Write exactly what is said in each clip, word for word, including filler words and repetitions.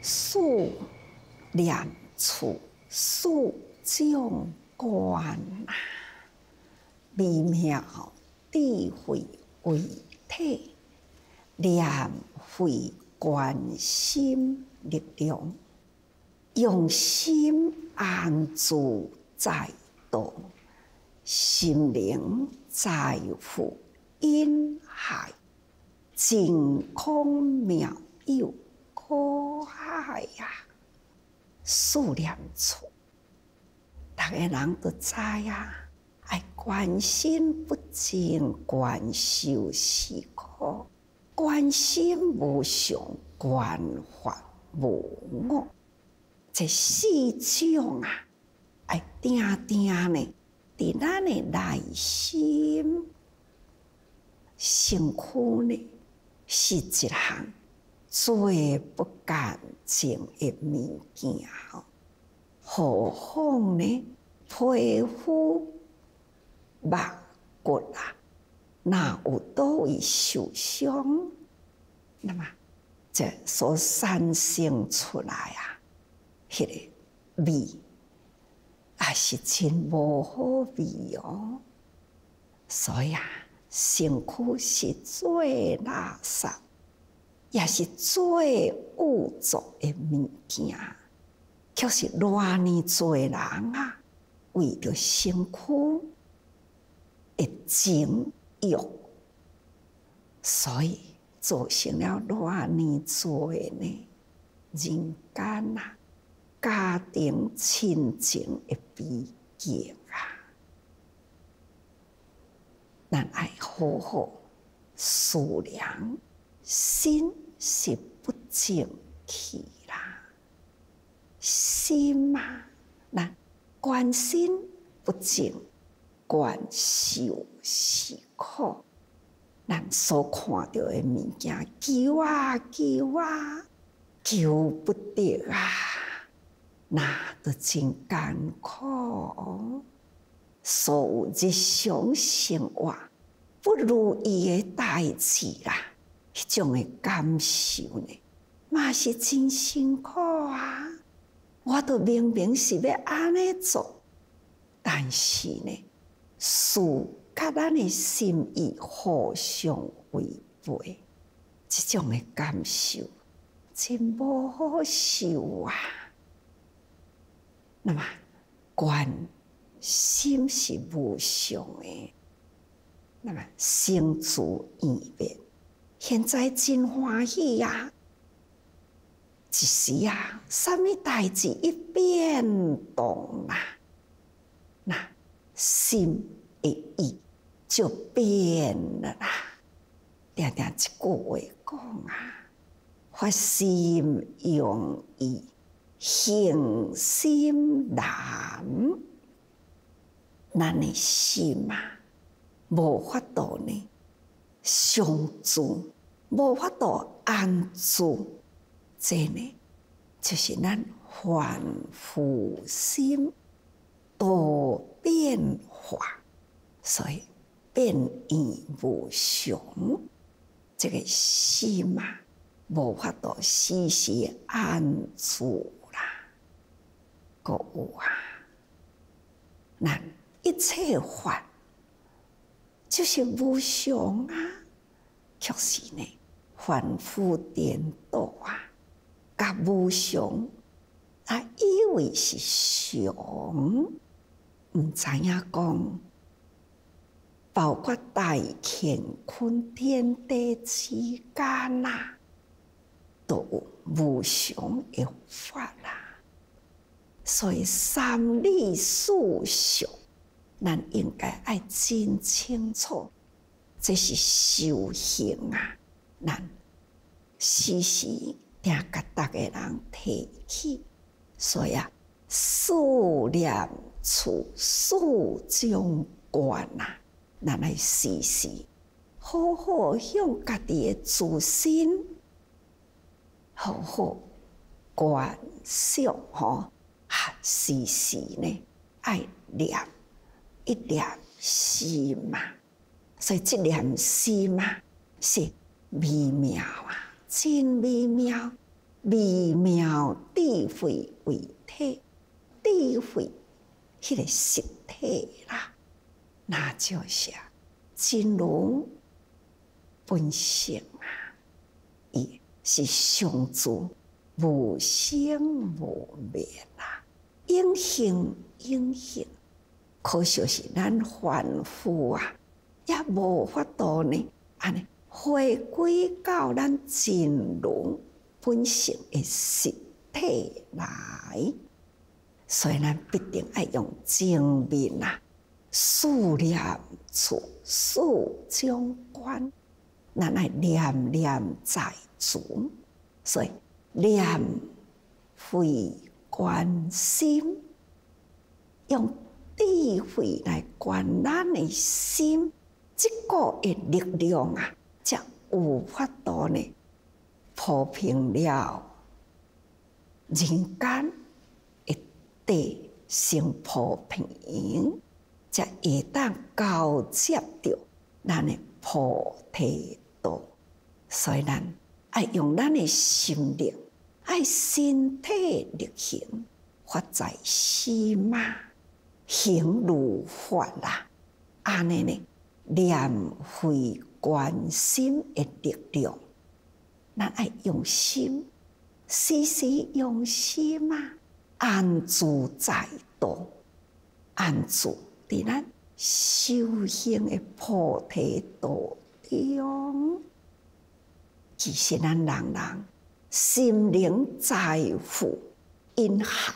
数念处数种观啊，微妙智慧为体，念慧观心力量，用心安住在道，心灵在乎因海，净空妙有可爱呀！数念处，大家人都知呀，爱观心不净，观修是苦，观心无常，观法无我。这四种啊，爱定定呢，伫咱的内心身躯呢，是一项最不干净的物件哦。何况呢，皮肤、肉骨啊，哪有倒位受伤？那么，这所产生出来啊，迄、那个味，也是真无好味哦。所以啊，身躯是最垃圾，也是最污浊的物件。却是偌尼多人啊，为着身躯的情欲，所以造成了偌尼多呢人间啊家庭亲情的悲剧啊！咱爱好好思量，心是不净气啦。心嘛，咱观心不净，观修是苦。咱所看到的物件，求啊求啊，求不得啊，那都真艰苦。所有日常生活不如意的代志啦，迄种的感受呢，嘛是真辛苦啊。我都明明是要安尼做，但是呢，事甲咱的心意互相违背，这种的感受真无好受啊。那么，观心是无常的，那么生自异变，现在真欢喜呀、啊！一时啊，什么代志一变动啊，那心的意就变了啦。定定一句话讲啊，发心容易，行心难。咱的心啊，无法度呢常住，无法度安住。这呢，就是咱凡夫心多变化，所以变异无常。这个心啊，无法度时时安住啦。搁有啊，咱一切法就是无常啊，却是呢凡夫颠倒啊。甲无常，啊，以为是常，毋知影讲，包括大乾坤天地之间啊，都有无常的法啦。所以三理四常，咱应该爱真清楚，这是修行啊，咱时时。定甲大家人提起，所以啊，数念处数种观啊，咱来时时好好向家己的自身好好观想吼，啊，时时呢爱念一念心嘛，所以这念心嘛是微妙啊。真微妙， 微妙智慧为体，智慧迄个实体啦，那就是真如本性啊，伊是上自无生无灭啦，永恒永恒。可惜是咱凡夫啊，也无法度呢，安尼回归到咱真如本性的实体来。所以咱必定要用正面啊，思念处事中观，咱要念念在主。所以念慧观心，用智慧来观咱的心，这个的力量啊，才有法度呢，铺平了人间的地心铺平，才会当交接着咱的菩提道。所以咱爱用咱的心力，爱身体力行，发在心嘛。行如法啦，安尼呢，念慧观心的力量，咱爱用心，时时用心啊，安住在道，安住伫咱修行的菩提道中。其实咱人人心灵财富因海。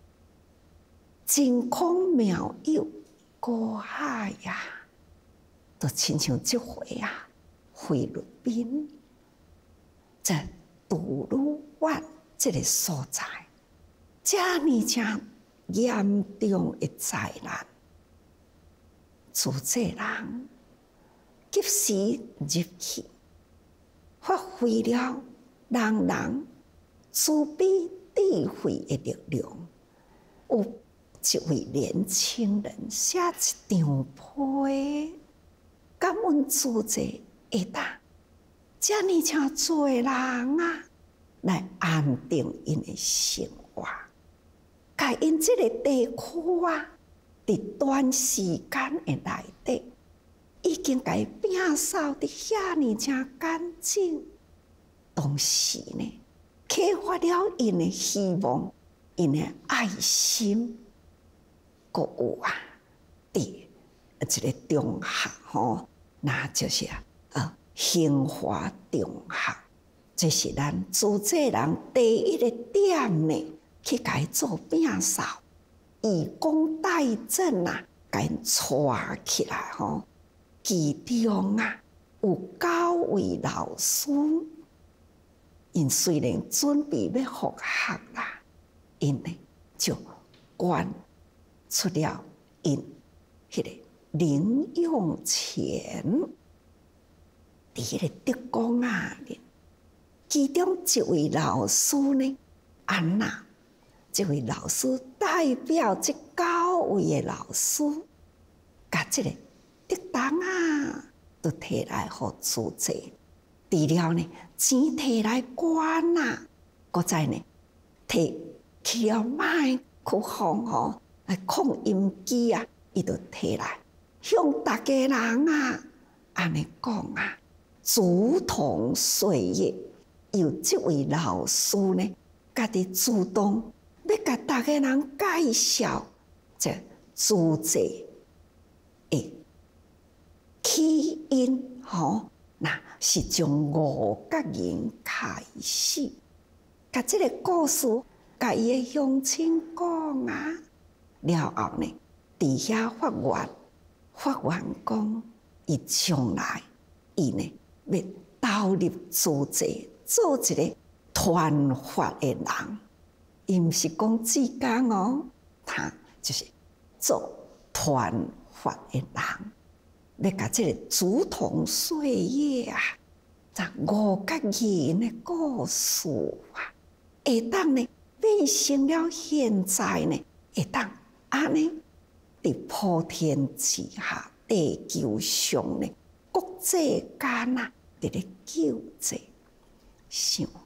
真空妙有过海呀，就亲像这回啊，菲律宾在杜鲁湾这个所在，这么这严重的灾难，主这人及时入去，发挥了人人慈悲智慧的力量。有一位年轻人写一张批，感恩主者会当这么像多人啊，来安定因的生活，甲因这个地区啊，伫短时间的内底，已经甲伊摒扫得遐尼正干净。同时呢，启发了因的希望，因的爱心。阁有啊，伫一个中学吼，那就是啊，呃，兴华中学，这是咱主这人第一个点呢，去甲伊做摒扫，以工代赈啊，甲因带起来吼。其中啊，有九位老师，因虽然准备要复学啦，因呢就捐出了因迄个零用钱，伫迄个德光啊，其中一位老师呢，安娜，这位老师代表这九位的老师，甲这个德当啊，都摕来互主者，除了呢钱摕来捐啊，搁再呢摕去了麦克风吼。来控音机啊，伊就摕来向大家人啊，安尼讲啊，竹筒岁月，由这位老师呢，家己主动要甲大家人介绍这主者的起因，吼，那是从五角人开始，甲这个故事，甲伊的乡亲讲啊。了后呢，伫遐发愿，发愿讲，伊将来伊呢要投入组织，做一个传法的人。伊毋是讲志工哦，他就是做传法的人，要甲这个竹筒岁月啊，在五角人的故事啊，会当呢变成了现在呢，会当。安尼，伫普天之下，地球上呢，国际间啊，伫咧救济，想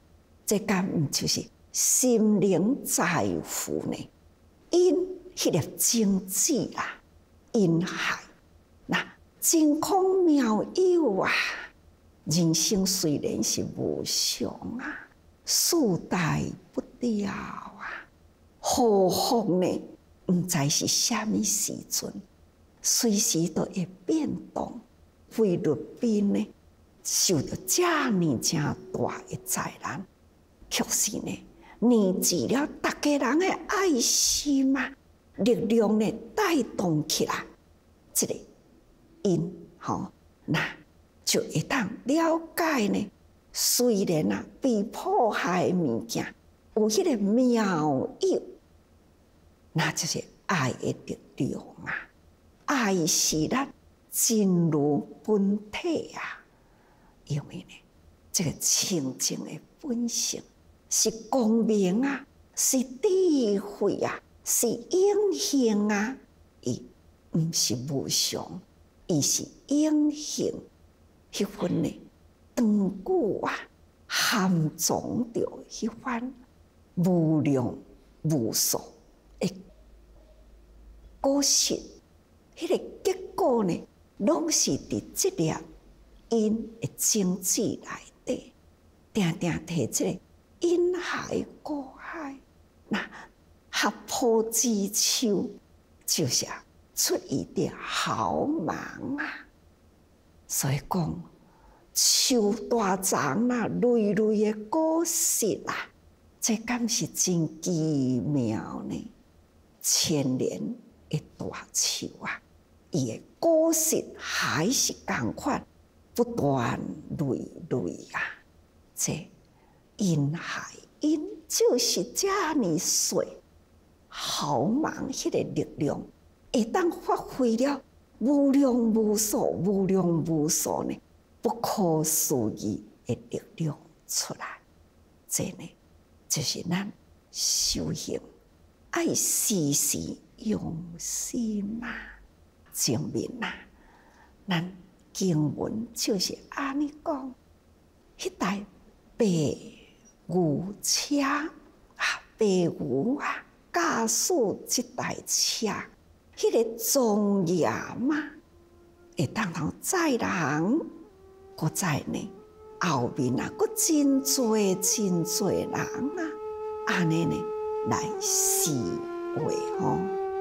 这敢毋就是心灵财富呢？因迄个经济啊，因海那真空妙有啊！人生虽然是无常啊，世代不掉啊，祸福呢，毋知是啥物时阵，随时都会变动。菲律宾呢，受到这么正大的灾难，确实呢，凝聚了大家人的爱心啊，力量呢带动起来，这个因吼，那就会当了解呢。虽然啊，被迫害的物件有迄个妙有，那就是爱的力量啊！爱是咱真如本体啊，因为呢，这个清净的本性是光明啊，是智慧啊，是永恒啊，伊毋是无常，伊是永恒。迄份呢，长久啊，含藏着迄番无量无数的果实，迄个结果呢，拢是伫这粒因的经济内底，定定摕这个因海果海，那合抱之秋，就是出一点好忙啊！所以讲，树大丛啊，累累的果实啊，这敢是真奇妙呢！千年的大树啊，伊的果实还是同款，不断累累啊！这因海因就是这么水，豪芒迄个力量，会当发挥了。无量无数、无量无数呢，不可思议的力量出来，这呢，就是咱修行爱时时用心啊，证明啊，咱经文就是安尼讲，迄台白牛车啊，白牛啊，驾驶这台车。迄个庄严嘛，会当通载人，搁载呢后面啊，搁真多真多人啊，安尼呢来思维吼。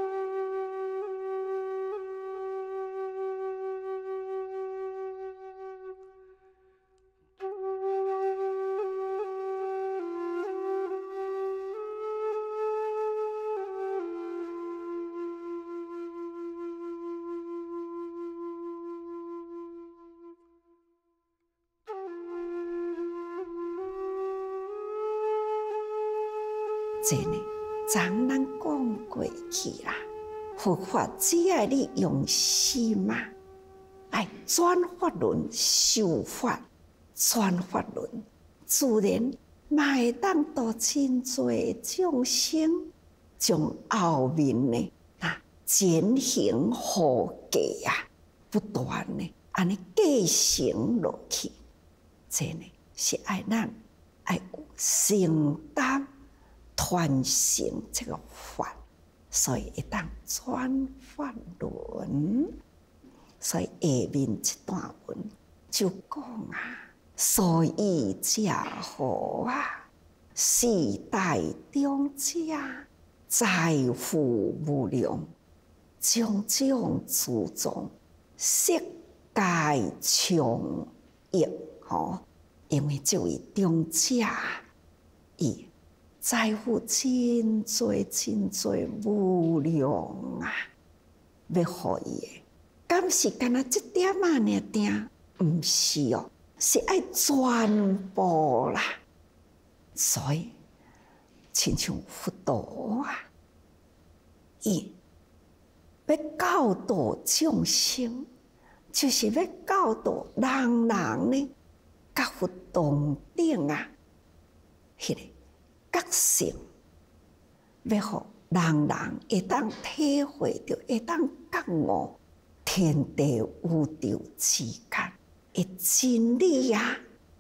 这呢，昨咱讲过去啦，佛法只要你用心啊，来转法轮、修法、转法轮，自然嘛会当度真多众生，将后面呢啊前行后继啊，不断呢安尼继承落去。这呢是爱咱爱有承担。传承这个法，所以会当转法轮。所以下面这段文就讲啊，所以者何啊，世代中者，财富无量，种种诸种，色界充溢。吼，因为这位中者，伊。财富真多真多无量啊！要互伊的，敢是干那一点仔尔定？毋是哦，是爱全部啦。所以，亲像佛陀啊，伊要教导众生，就是要教导人人呢，甲佛同等啊，迄个。觉性，要互人人会当体会到，会当觉悟天地宇宙之间的真理啊！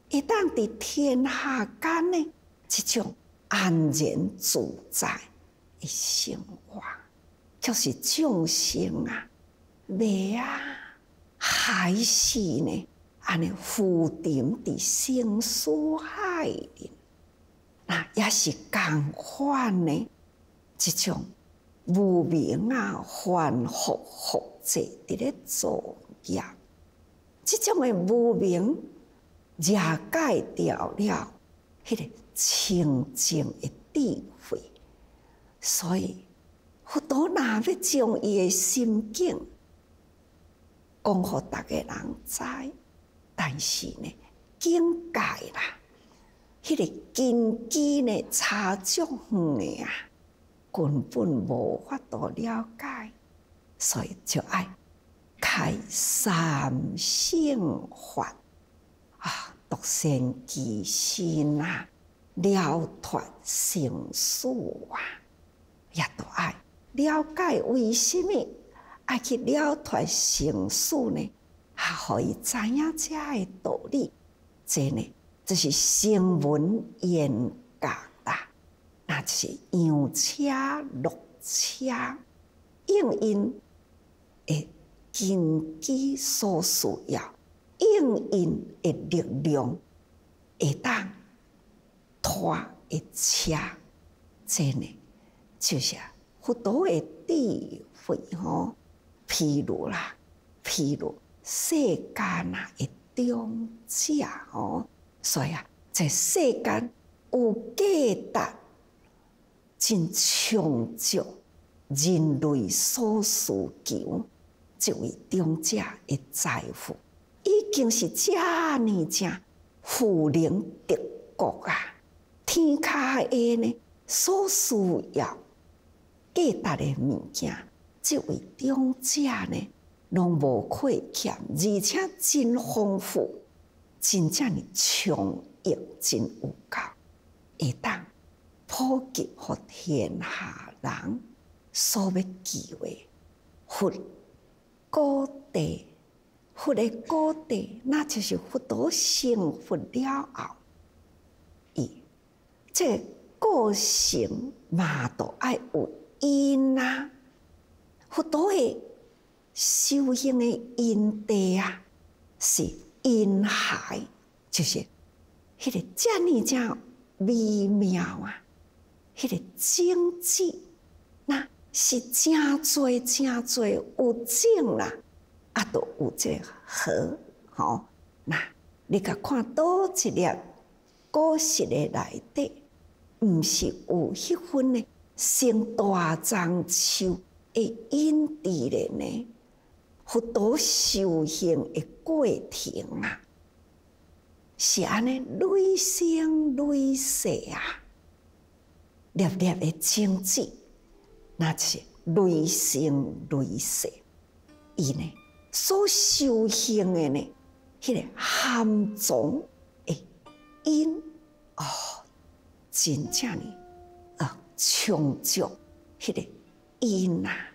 会当伫天下间呢，这种安然自在的生活，就是众生啊，未啊，还是呢，安尼浮沉伫生死海里，那也是共款呢，这种无明啊，反复复制伫咧作业，这种的无明遮解掉了，迄个清净的智慧，所以佛陀若要将伊的心境讲互逐个人知，但是呢，境界啦，迄、那个根基呢，差足远的啊，根本无法度了解，所以就爱开三乘法啊，独善其身啊，了脱生死啊，也都爱了解为什么爱去了脱生死呢？啊，互伊知影遮个道理，这呢，就是声闻缘觉啦，那就是羊车鹿车，应因的根基所需要，应因的力量会当拖的车，这呢，就是佛陀的智慧吼。譬如啦，譬如世间啊的中者哦，所以啊，在世间有价值真充足人类所需求，这位中者的财富，已经是遮尼正富能得国啊！天下的呢所需要价值的物件。这位中者呢，拢无亏欠，而且真丰富，真正的充裕，真有够，会当普及予天下人所要求的佛果地。佛的果地，那就是佛陀成佛了后，伊这个性嘛，都爱有因啊。佛陀的修行的因地啊，是因海，就是迄个遮尼正微妙啊，迄个境界，那是真侪真侪有种啦，啊，都有这个河，吼，那你甲看倒一粒果实的内底，毋是有迄份呢成大樟树的因伫咧呢？佛陀修行的过程啊，是安尼累生累世啊，粒粒的种子，那是累生累世。伊呢所修行的呢，迄、那个含藏的因哦，真正呢啊充足迄个因啊。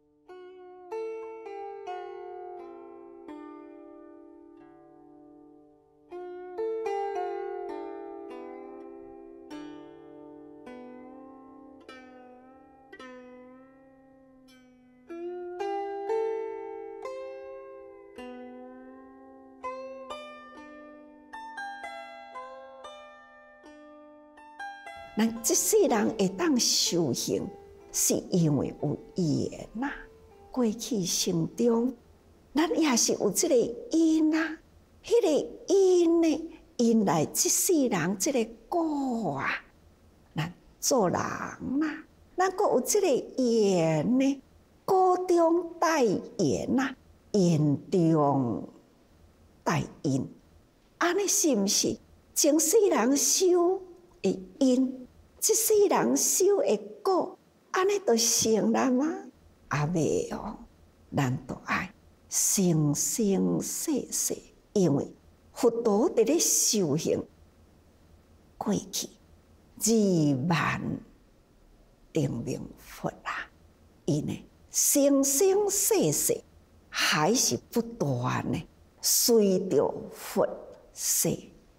咱这世人会当修行，是因为有缘呐。过去生中，咱也是有这个因啊，迄、那个因呢，因来这世人这个果啊，咱做人呐，咱阁有这个缘呢，果中带缘呐，缘中带因，安尼是毋是前世人修的因？这世人修的果，安尼就成了吗？啊未哦，咱都爱生生世世，因为佛陀伫咧修行过去二万定名佛啊，伊呢生生世世还是不断呢，随着佛世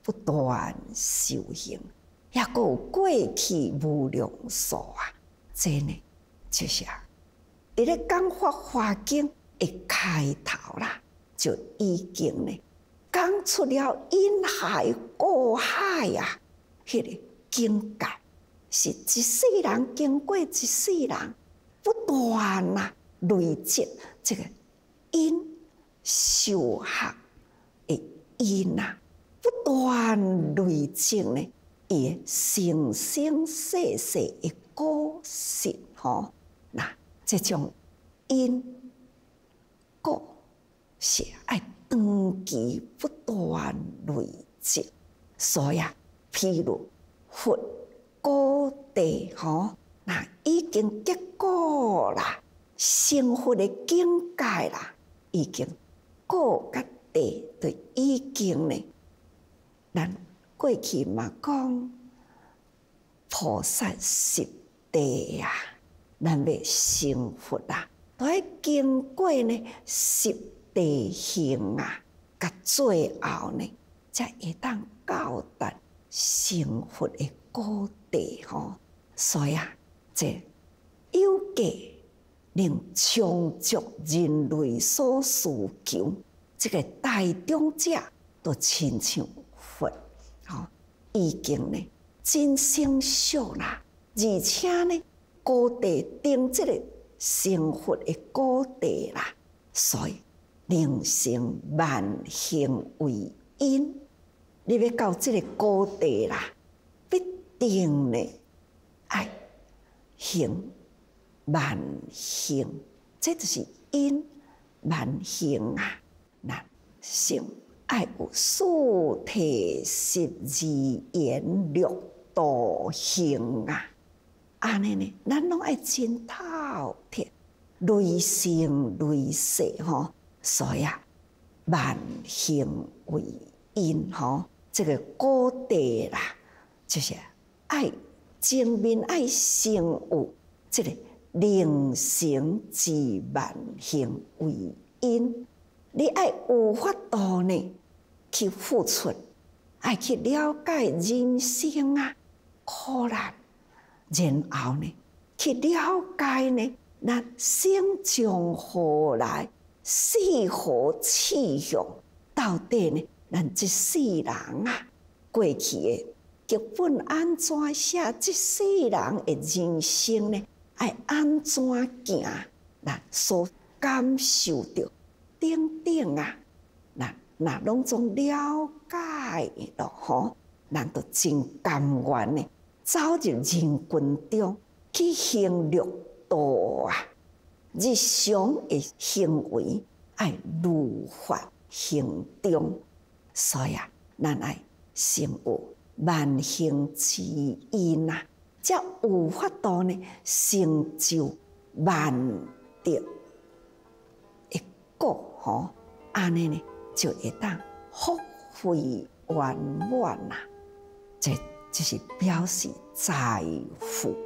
不断修行，也个有过去无量数啊！这呢，就是啊，伫咧讲法华经的开头啦，就已经呢讲出了因海果海啊，迄、那个境界是一世人经过一世人，不断啊累积这个因修学的因啊，不断累积呢，伊生生世世的果实吼。那这种因果是爱长期不断累积，所以啊，譬如佛果地吼，那已经结果啦，成佛的境界啦，已经果甲地就已经呢。咱过去嘛讲菩萨十地啊，咱要成佛啊，都要经过呢十地行啊，甲最后呢，才会当到达成佛的果地吼。所以啊，这有价能充足人类所需求，这个大众者都亲像佛，吼，已经呢真成熟啦，而且呢，果地定这个成佛的果地啦，所以能成万行为因。你要到这个果地啦，必定呢爱行万行，这就是因万行啊。那成爱有四体十二缘六道行啊，安尼呢，咱拢爱真透彻，累生累世吼。所以啊，万行为因吼，这个果地啦，就是爱前面爱成有这个能成之万行为因。你爱有法度呢，去付出，爱去了解人生啊苦难，然后呢，去了解呢，咱生从何来，死何去向？到底呢，咱这世人啊，过去的剧本安怎写？这世人的人生呢，爱安怎行？咱所感受到。等等啊，那那拢总了解咯吼，咱都真甘愿呢，走入人群中去行六道啊，日常的行为爱如法行中，所以啊，咱爱成有万行之因啊，才有法度呢，成就万德。吼，安尼呢就会当福慧圆满啦，这就是表示财富。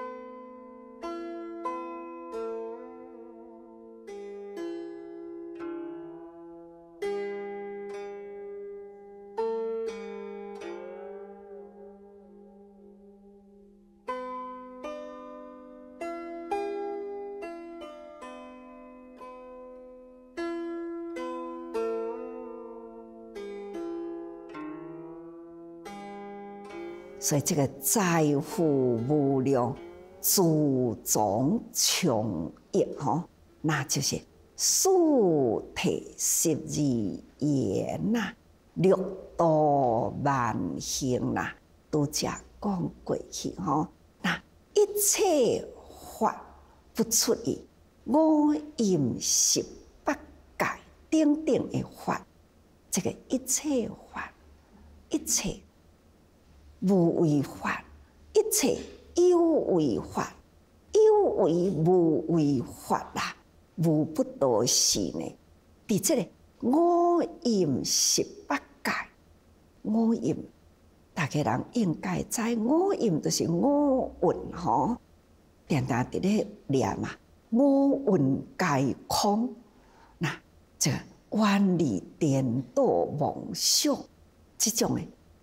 所以这个财富无量，自种穷益吼，那就是四体十二缘呐，六道万行呐，都只讲过去吼。那一切法不出于五阴十八界等等的法，这个一切法，一切。无为法，一切有为法，有为无为法啦，无不都是呢。伫这个五阴十八界，五阴，大家人应该知，五阴就是五蕴吼，常常伫咧念嘛，五蕴皆空。那这个远离颠倒妄想，这种诶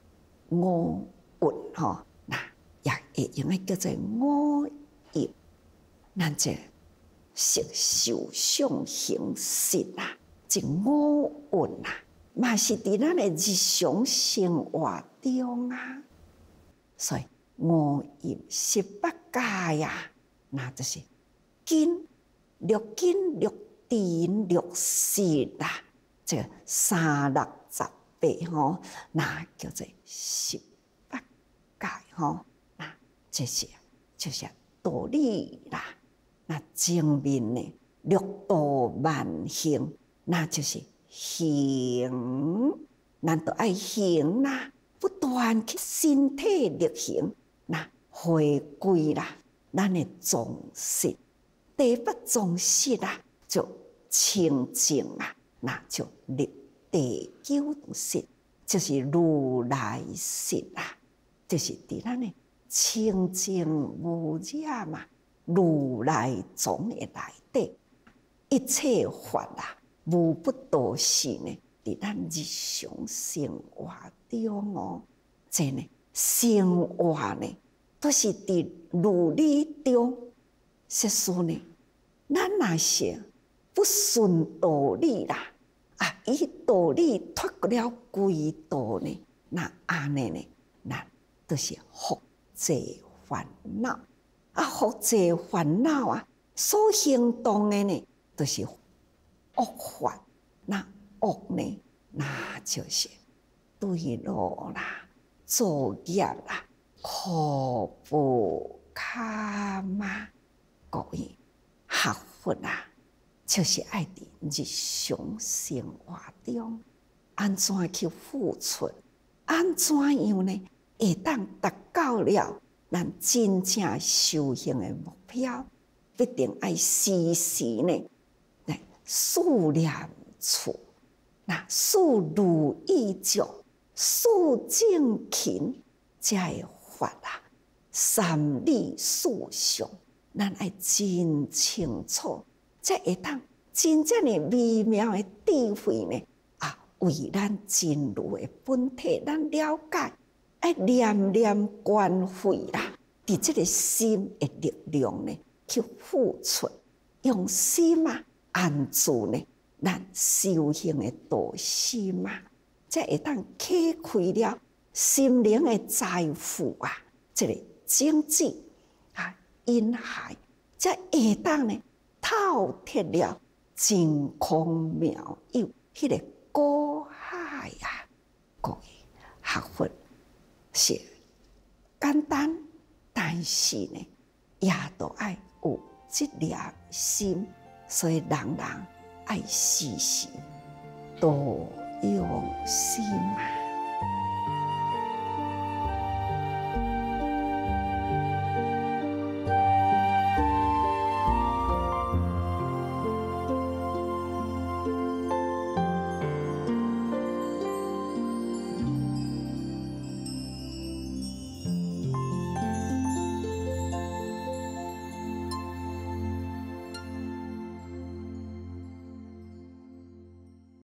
五蕴吼，那也会用个叫做五业，咱这色受想行识啊，这五蕴啊，嘛是伫咱的日常生活中啊，所以五业十八界呀，那就是根、六根、六尘、六识啦，这个三六十八吼，那叫做十八界吼，那这些就是道理啦。那前面呢，六道万行，那就是行，咱都爱行啦，不断去身体力行，那回归啦，咱的总识，第八总识啦，就清净啊，那就立第九识，就是如来识啊，就是伫咱的清净无染嘛。如来总的内底，一切法啊，无不都是呢，伫咱日常生活中哦，真呢生活呢，都是伫如理中。实说呢，咱若是不顺道理啦，啊，以道理脱了归道呢，那安尼呢，那都是复济烦恼。啊，复济烦恼啊，所行动的呢，都是恶法。那恶呢，那就是对路啦、作业啦、苦不堪嘛。各位学佛啊，就是爱伫日常生活中，安怎去付出，安怎样呢？会当达到了。咱真正修行的目标，必定爱时时呢来思念处，那事如意足，事正勤，才会发啊三理四象。咱爱真清楚，才会当真正的微妙的智慧呢啊，为咱真如的本体，咱了解。爱念念关怀啦，伫这个心的力量呢，去付出，用心啊安住呢，咱修行的道心啊，才会当启开了心灵的财富啊，这个经济啊因海，才会当呢透彻了真空妙有迄个果海啊，各位学佛。是简单，但是呢，也都爱有这粒心，所以人人爱时时多用心啊。